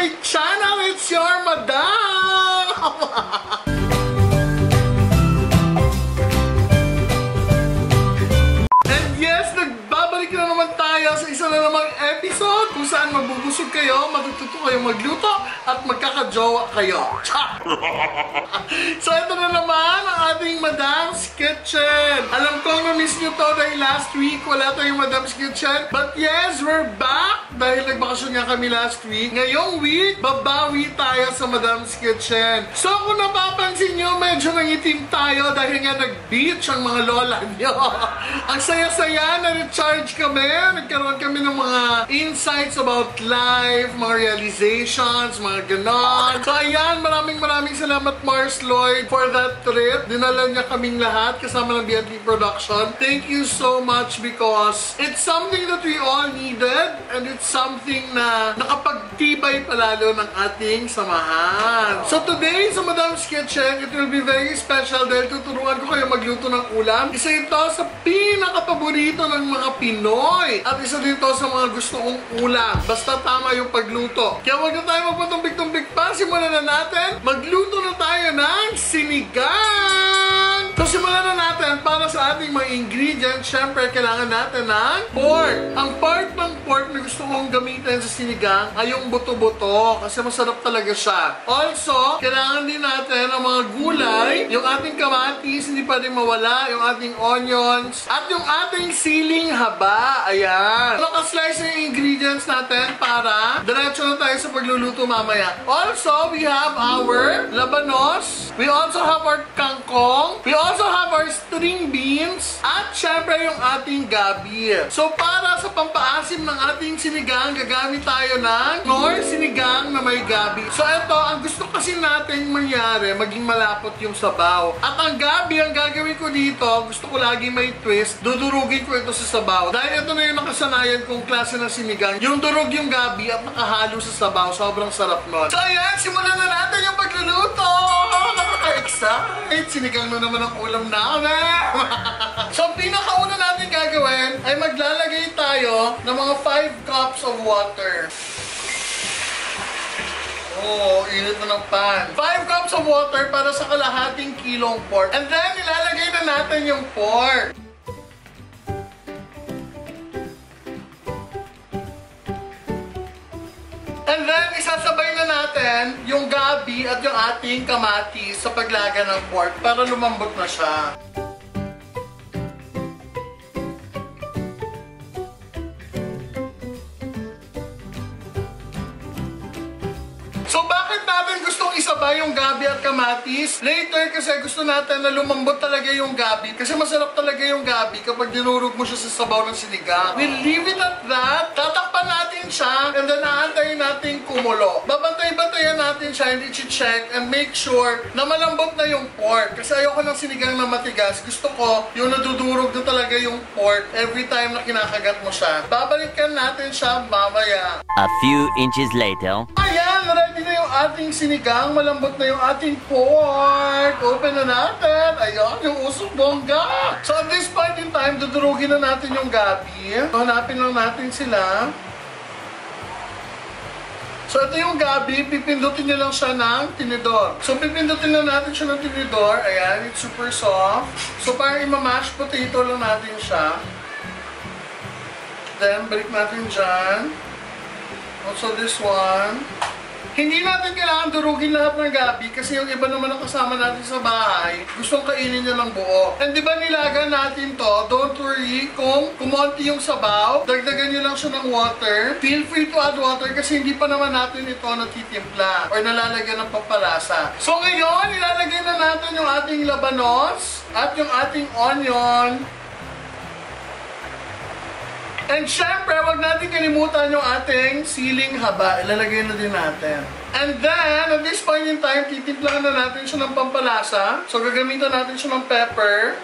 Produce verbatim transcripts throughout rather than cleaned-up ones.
my channel! It's your madam! And yes, nagbabalik na naman tayo sa isa na namang episode kung saan magbubusog kayo, matututo kayo magluto, at magkakajowa kayo. So ito na naman ang ating Madam's Kitchen. Alam ko na-miss nyo to dahil last week wala tayong Madam's Kitchen. But yes, we're back dahil nagbakasyon nga kami last week. Ngayong week, babawi tayo sa Madam's Kitchen. So kung napapansin nyo, medyo nangitim tayo dahil nga nag-beach ang mga lola nyo. Ang saya-saya, na-recharge kami. Nagkaroon kami ng mga insights about life, mga realizations, mga ganon. So ayan, maraming maraming salamat Mars Lloyd for that trip. Dinala niya kaming lahat kasama ng B N T Production. Thank you so much because it's something that we all needed and it's something na nakapagtibay palalo ng ating samahan. So today sa Madam's Kitchen, it will be very special dahil tuturuan ko kayo magluto ng ulam. Isa ito sa pinakapaborito ng mga Pinoy at isa din ito sa mga gusto kong ulam. Basta tama yung pagluto. Kaya wag na tayo magpatumbik-tumbik pa. Simulan na natin. Magluto na tayo ng sinigang! So simulan na natin para sa ating mga ingredients. Syempre, kailangan natin ng pork. Ang part ng pork na gusto kong gamitin sa sinigang ay yung buto-buto kasi masarap talaga siya. Also, kailangan din natin ang mga gulay, yung ating kamatis, hindi pa rin mawala, yung ating onions, at yung ating siling haba. Ayan. Nakaslice yung ingredients natin para diretso na tayo sa pagluluto mamaya. Also, we have our labanos. We also have our kangkong. We also have our string beans. At syempre yung ating gabi. So para sa pampaasim ng ating sinigang, gagamit tayo ng nor sinigang na may gabi. So ito, ang gusto kasi natin mangyari, maging malapot yung sabaw. At ang gabi, ang gagawin ko dito, gusto ko lagi may twist, dudurugin ko ito sa sabaw. Dahil ito na yung nakasanayan kong klase ng sinigang. Yung durog yung gabi at nakahalo sa sabaw. Sobrang sarap nun. So ayan, simulan na natin yung pagluluto! Nakaka-excite! Sinigang na naman ang ulam namin! So ang pinakauna natin gagawin ay maglalagay tayo ng mga five cups of water. Oh, init na ng pan. five cups of water para sa kalahating kilong pork. And then, ilalagay na natin yung pork. And then, isasabay na natin yung gabi at yung ating kamatis sa paglaga ng pork para lumambot na siya. So bakit natin gustong isabay yung gabi at kamatis? Later kasi gusto natin na lumambot talaga yung gabi kasi masarap talaga yung gabi kapag dinurog mo siya sa sabaw ng sinigang. We leave it at that. Tatakpan natin siya and then aantayin natin kumulo. Babantay-bantayan natin siya and i-check and make sure na malambot na yung pork. Kasi ayoko ng sinigang na matigas. Gusto ko yung nadudurog na talaga yung pork every time na kinakagat mo siya. Babalikan natin siya mamaya. A few inches later. Ayan! Ready na yung ating sinigang. Malambot na yung ating pork. Open na natin. Ayan, yung usok bongga. So at this point in time, dudurugin na natin yung gabi. Hanapin lang natin sila. So ito yung gabi, pipindutin nyo lang siya ng tinidor. So pipindutin lang natin siya ng tinidor. Ayan, it's super soft. So parang ima-mash potato lang natin siya. Then, balik natin dyan. Also this one. Hindi natin kailangan durugin lahat ng gabi kasi yung iba naman ang kasama natin sa bahay, gustong kainin niya ng buo. And di ba nilaga natin to, don't worry kung kumonti yung sabaw, dagdagan nyo lang siya ng water. Feel free to add water kasi hindi pa naman natin ito natitimpla or nalalagyan ng pampalasa. So ngayon, ilalagay na natin yung ating labanos at yung ating onion. And syempre, wag natin kalimutan yung ating siling haba. Ilalagay na din natin. And then, at this point in time, titimplahan na natin siya ng pampalasa. So, gagamitan natin siya ng pepper.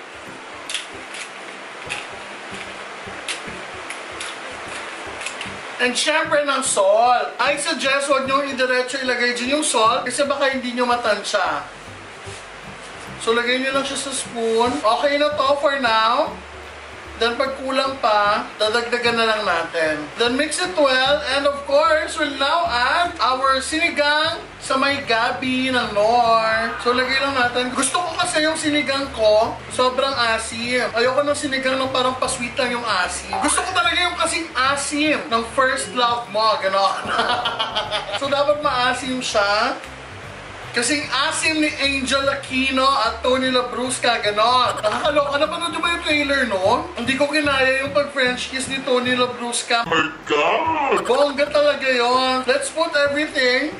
And syempre ng salt. I suggest wag nyo idiretso ilagay dyan yung salt kasi baka hindi nyo matansya. So, lagay nyo lang siya sa spoon. Okay na to for now. Then pag kulang pa, dadagdagan na lang natin. Then mix it well, and of course, we'll now add our sinigang sa may gabi ng Nor. So, lagay lang natin. Gusto ko kasi yung sinigang ko, sobrang asim. Ayoko ng sinigang ng parang pasweet lang yung asim. Gusto ko talaga yung kasing asim ng first love mo, gano'n. So, dapat maasim siya. Kasing asim ni Angel Aquino at Tony Labrusca, gano'n. Nakakaloka. Napanood nyo ba yung trailer noon? Hindi ko kinaya yung pag-French kiss ni Tony Labrusca. Oh my God! Bongga talaga yon. Let's put everything.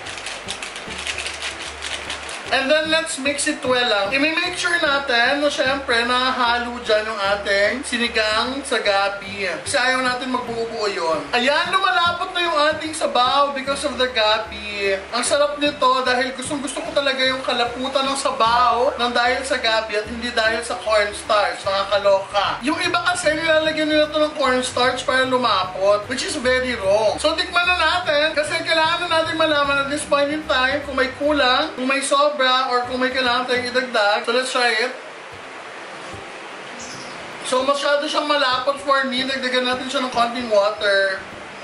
And then, let's mix it well lang. I-make sure natin na syempre nahalo dyan yung ating sinigang sa gabi. Kasi ayaw natin magbuo-buo yun. Ayan, lumalapot na yung ating sabaw because of the gabi. Ang sarap nito dahil gustong-gusto ko talaga yung kalaputan ng sabaw ng dahil sa gabi at hindi dahil sa cornstarch. Nakakaloka. Yung iba kasi nilalagyan nila ito ng cornstarch para lumapot, which is very wrong. So, tikman na natin kasi kailangan na natin malaman at this point in time kung may kulang, kung may sobra, or kung may kailangan tayong idagdag. So, let's try it. So, masyado siyang malapot for me. Dagdagan natin siya ng konting water.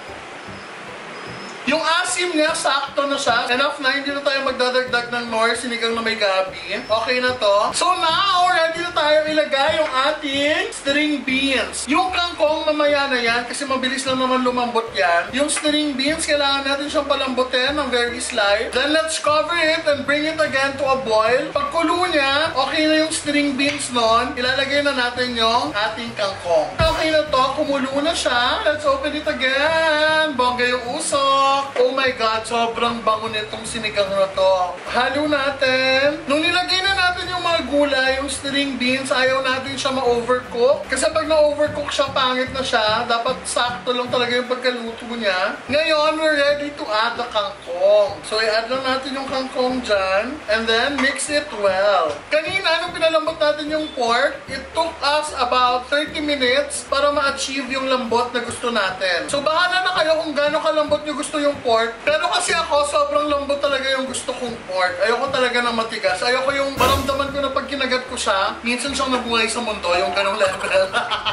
Yung asim niya, sakto na siya. Enough na, hindi na tayo magdadagdag ng Nor sinigang na may gabi. Okay na to. So now, ready na tayo ilagay yung ating string beans. Yung kangkong mamaya na yan, kasi mabilis lang naman lumambot yan. Yung string beans, kailangan natin siyang palambutin ng very slight. Then let's cover it and bring it again to a boil. Pag kulo niya, okay na yung string beans nun. Ilalagay na natin yung ating kangkong. Okay na to, kumulo na siya. Let's open it again. Bongga yung usok. Oh my God, sobrang bango nitong sinigang na to. Halo natin. Nung nilagay na natin yung mga gulay, yung string beans, ayaw natin siya ma-overcook. Kasi pag na-overcook siya, pangit na siya. Dapat sakto lang talaga yung pagkaluto niya. Ngayon, we're ready to add the kangkong. So, i-add lang natin yung kangkong dyan. And then, mix it well. Kanina, nung pinalambot natin yung pork, it took us about thirty minutes para ma-achieve yung lambot na gusto natin. So, bahala na kayo kung gano'ng kalambot nyo gusto yung pork. Pero kasi ako, sobrang lambot talaga yung gusto kong pork. Ayoko talaga ng matigas. Ayoko yung maramdaman ko na pag kinagat ko siya, minsan siyang nabuhay sa mundo, yung ganong level.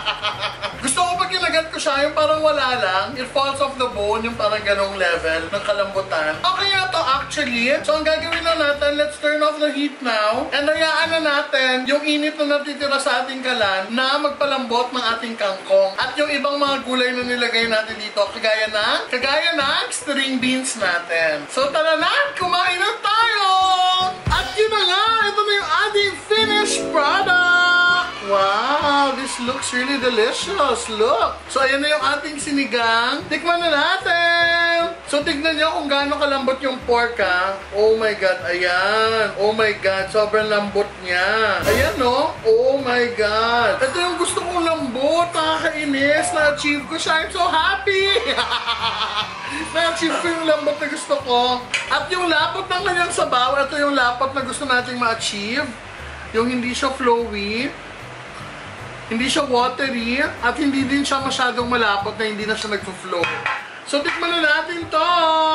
Gusto ko pag kinagat ko siya, yung parang wala lang, it falls off the bone, yung parang ganong level ng kalambutan. Okay na to actually. So ang gagawin na natin, let's turn off the heat now. And hayaan na natin yung init na natitira sa ating kalan na magpalambot ng ating kangkong. At yung ibang mga gulay na nilagay natin dito, kagaya na, kagaya na, string beans natin. So tara na, kumain na tayo! At yun na nga, ito na yung ating finished product! Wow, this looks really delicious. Look! So ayan na yung ating sinigang. Tikman na natin! So tignan nyo kung gaano kalambot yung pork ha. Oh my God, ayan. Oh my God, sobrang lambot niya. Ayan no? Oh my God. Ito yung gusto kong lambot. Nakakainis. Na-achieve ko siya. I'm so happy! Na-achieve ko yung lambot na gusto ko. At yung lapot ng kanyang sabaw, ito yung lapot na gusto nating ma-achieve. Yung hindi siya flowy, hindi siya watery, at hindi din siya masyadong malapot na hindi na siya nag-flow. So, tikman na natin to!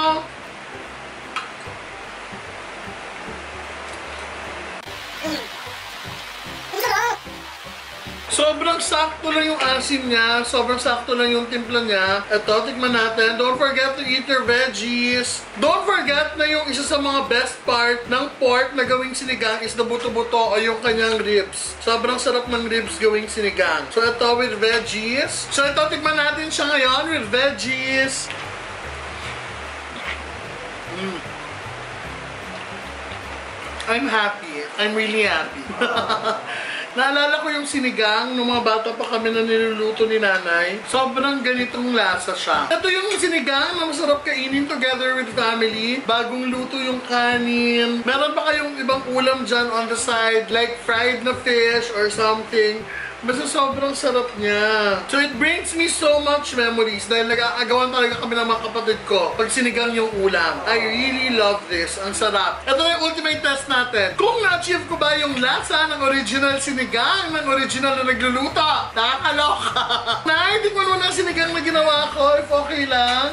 Sobrang sakto lang yung asim niya. Sobrang sakto lang yung timpla niya. Ito, tikman natin. Don't forget to eat your veggies. Don't forget na yung isa sa mga best part ng pork na gawing sinigang is the buto-buto o yung kanyang ribs. Sobrang sarap ng ribs gawing sinigang. So, ito with veggies. So, ito, tikman natin siya ngayon with veggies. Mm. I'm happy. I'm really happy. Naalala ko yung sinigang nung mga bata pa kami na niluluto ni nanay. Sobrang ganitong lasa siya. Ito yung sinigang na masarap kainin together with family. Bagong luto yung kanin. Meron pa kayong ibang ulam dyan on the side, like fried na fish or something. Basta sobrang sarap niya. So it brings me so much memories dahil nag-aagawan talaga kami ng mga kapatid ko pag sinigang yung ulam. I really love this. Ang sarap. Ito na yung ultimate test natin. Kung na-achieve ko ba yung lasa ng original sinigang ng original na nagluluto? Nakakaloka. Nay, hindi ko naman ang sinigang na ginawa ko. If okay lang.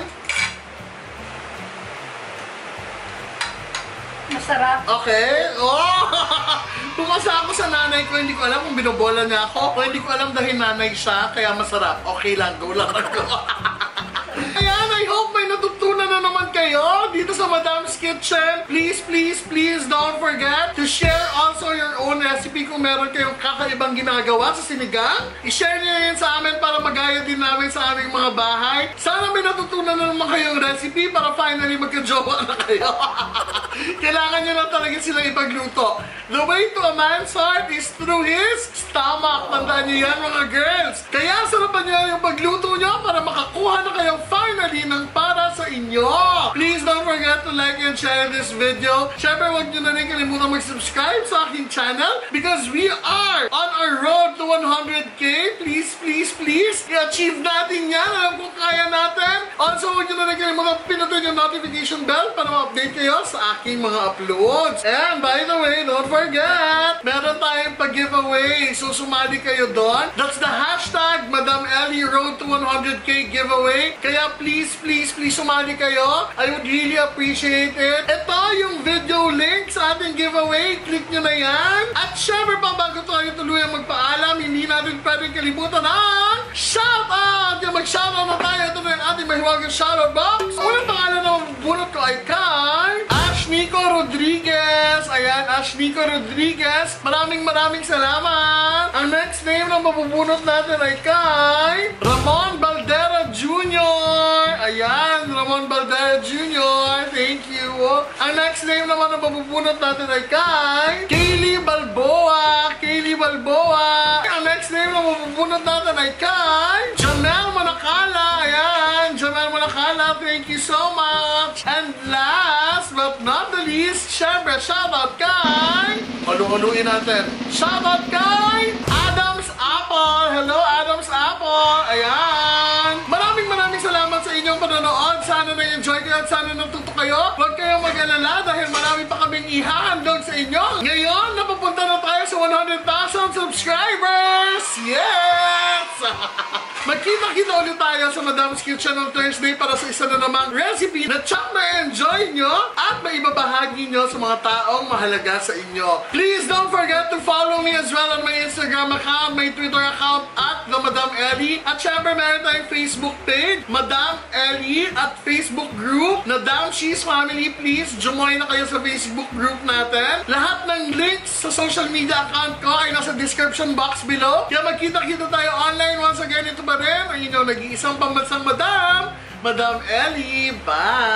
Masarap. Okay. Oh! Pumasa ako sa nanay ko, hindi ko alam kung binobola niya ako o hindi ko alam dahil nanay siya, kaya masarap. Okay lang, go lang ako. Ayan, I hope may natutunan na naman kayo dito sa Kitchen. Please, please, please don't forget to share also your own recipe kung meron kayong kakaibang ginagawa sa sinigang. I-share niyo yan sa amin para magaya din namin sa aming mga bahay. Sana may natutunan na naman kayong recipe para finally magka-jowa na kayo. Kailangan nyo na talaga sila ipagluto. The way to a man's heart is through his stomach. Tandaan nyo yan, mga girls. Kaya sarapan nyo yung pagluto nyo para makakuha na kayo finally ng para sa inyo. Please don't forget to like and share this video. Siyempre, huwag nyo na rin kalimutan mag-subscribe sa aking channel because we are on our road to one hundred K. Please, please, please, i-achieve natin yan. Alam kong kaya natin. Also, huwag nyo na rin kalimutan pinutin yung notification bell para ma-update kayo sa aking mga uploads. And by the way, don't forget, meron tayong pag-giveaway. So, sumali kayo doon. That's the hashtag Madam Ellie Road to one hundred K giveaway. Kaya please, please, please sumali kayo. I would really appreciate it. Ito yung video link sa ating giveaway. Click nyo na yan. At syempre pa, bago tayo tuluyang magpaalam, hindi natin pwedeng kalimutan ang shoutout! Yung mag-shoutout na tayo. Ito na yung ating mahiwagang shoutout box. Unang pangalan na mabubunot ko ay kay Ashnico Rodriguez. Ayan, Ashnico Rodriguez. Maraming maraming salamat. Ang next name na mabubunot natin ay kay Ramon Baldera Junior Ayan, Ramon Baldera Junior Thank you. Ang next name naman na mabubunot natin ay kay Kaylee Balboa. Kaylee Balboa. Ang next name na mabubunot natin ay kay Jamel Manakala. Ayan, Jamel Manakala. Thank you so much. And last but not the least, syempre, shoutout kay Halu-haluin natin. Shoutout kay Adams Apple. Hello, Adams Apple. Ayan. Maraming maraming salamat sa inyong panonood. Sana na-enjoy kayo at sana natuto kayo. Huwag kayong mag-alala dahil marami pa kaming ihahandog sa inyo. Ngayon, napapunta na tayo sa one hundred thousand subscribers. Yes! Magkita-kita ulit tayo sa Madam's Kitchen on Thursday para sa isa na namang recipe na tsak na-enjoy nyo at maibabahagi nyo sa mga taong mahalaga sa inyo. Please don't forget to follow me as well on my Instagram account, my Twitter account at The Madam Ellie. At syempre meron tayong Facebook page, Madam Ellie, at Facebook group na Damn She's Family. Please, join na kayo sa Facebook group natin. Lahat ng links sa social media account ko ay nasa description box below. Kaya magkita-kita tayo online. Once again, ito ba rin ang inyong nag-iisang pambansang Madam, Madam Ellie. Bye!